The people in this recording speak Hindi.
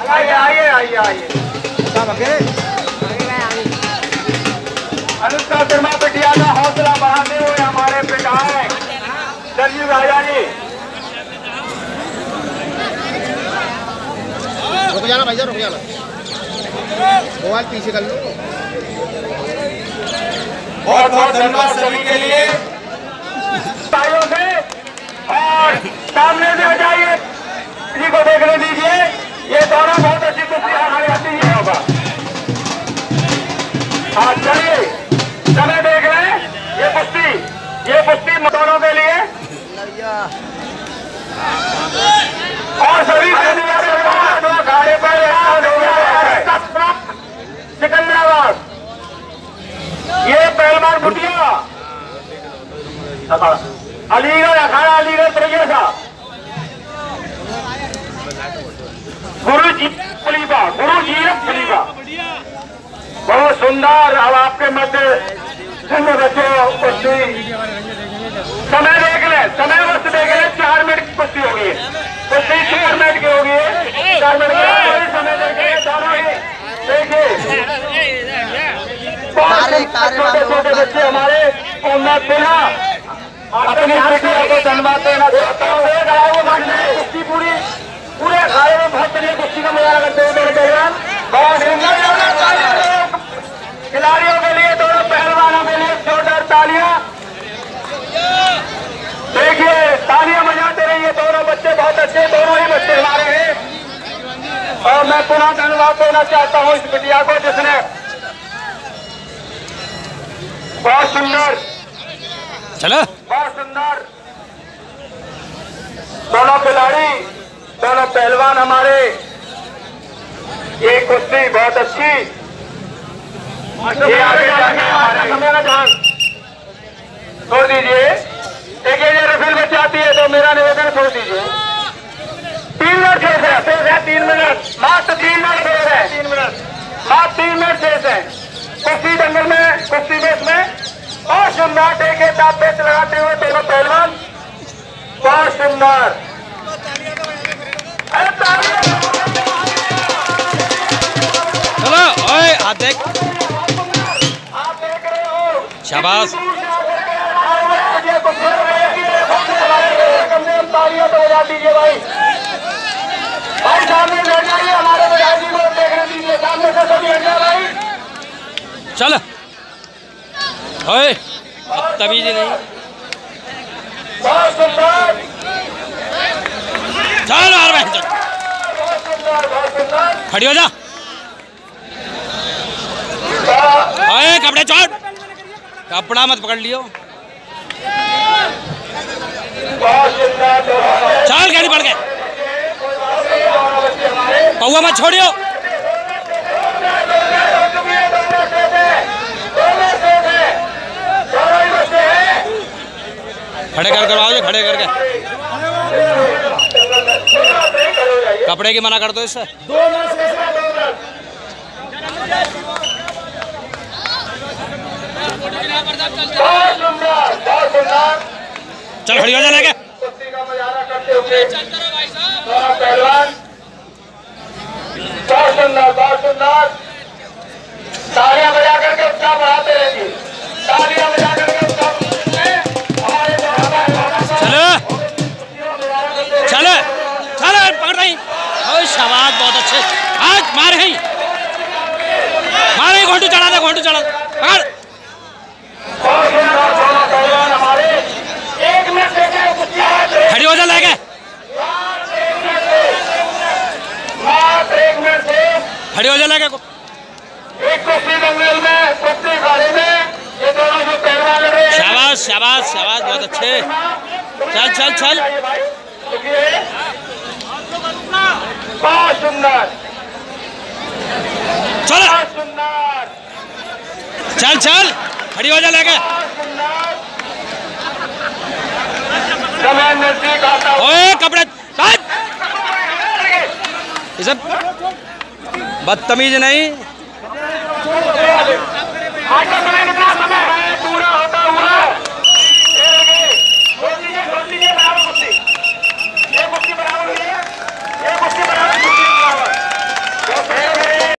आइए आइए आइए आइए। अनुष्का शर्मा बिटिया का हौसला बढ़ाते हुए हमारे विधायक संजीव राजा जी। रुक जाना भाई, रुक जाना, मोबाइल पीछे कर लो। बहुत बहुत धन्यवाद सभी के लिए। भाइयों से और सामने से हटाइए, किसी को देखने दीजिए। ये दोनों बहुत अच्छी कुश्ती हमारी आती है होगा। हाँ चलिए, समय देख रहे हैं। ये कुश्ती दोनों के लिए और सभी अखाड़े पर सिकंदराबाद। ये पहलवान बुटिया अलीगढ़ अखाड़ा, अलीगढ़ तरीके का गुरु जी खलीफा बहुत सुंदर। अब आपके मध्य बच्चों कुश्ती समय देख ले, समय वक्त देख ले। 4 मिनट की कुश्ती होगी, कुश्ती 4 मिनट की होगी। 4 मिनट का समय देखे दोनों ही। देखिए छोटे छोटे बच्चे हमारे उन्नत बिना अपनी हस्तियों को धन्यवाद देना चाहता हूँ। कुश्ती पूरे अखाड़े में बहुत बढ़िया कुश्ती का मुजाहरा करते हुए मेरे पहलवान बहुत सुंदर। खिलाड़ियों के लिए, दोनों पहलवानों के लिए जोरदार तालियां। देखिए तालियां बजाते रहिए। दोनों बच्चे बहुत अच्छे, दोनों ही बच्चे हमारे हैं। और मैं पुनः धन्यवाद देना चाहता हूँ इस बिटिया को, जिसने बहुत सुंदर दोनों खिलाड़ी, दोनों पहलवान हमारे। ये कुश्ती बहुत अच्छी। ये आगे जाके हमारा समय ना जान छोड़ दीजिए। एक ये रिफिल बच जाती है तो मेरा निवेदन छोड़ दीजिए। 3 मिनट शेष है, 3 मिनट, मात्र 3 मिनट शेष है। 3 मिनट, मात्र 3 मिनट शेष है। कुश्ती दंगल में, कुश्ती बेस में बहुत सुंदर देखे ताप पेच लगाते हुए दोनों पहलवान बहुत सुंदर। चलो ओए हाथ देख, आप देख रहे हो शाबाश। तालियां तो बजा दीजिए भाई। भाई सामने बैठ जाइए, हमारे विधायक जी को देखने दीजिए। सामने से सभी हट जाए भाई। चल ओए बदतमीज नहीं। बहुत सुंदर, चल मार भाई, चल बहुत सुंदर। खड़ी हो जा। ओए कपड़े छोड़, कपड़ा मत पकड़ लियो। चल गाड़ी बढ़ गए, पौवा मत छोड़ियो। खड़े कर करवाओ, खड़े करके कपड़े की मना कर दो इससे। चल खड़ी हो जा लेके। कुश्ती का मुजाहरा करते हुए पहलवान बहुत सुंदर, बहुत सुंदर। तालियां बजा करके उत्साह बढ़ाते रहिए। तालियां बजा करके उत्साह चलो चलो पकड़ रही। शाबाश, बहुत अच्छे। आज मारे ही, मारे घोंटू चढ़ा दे, घोंटू चढ़ा पकड़। खड़ी हो जा लेके। खड़ी हो जा लेके। एक कुश्ती दंगल में, कुश्ती अखाड़े में ये दोनों जो पहलवान लड़ रहे हैं। शाबाश शाबाश शाबाश, बहुत अच्छे। चल चल चल, बहुत सुंदर, चल बहुत सुंदर, चल चल, खड़ी हो जा लेके। समय नजदीक आता हुआ। ओए कपड़े ये सब बदतमीज नहीं। आज का समय कितना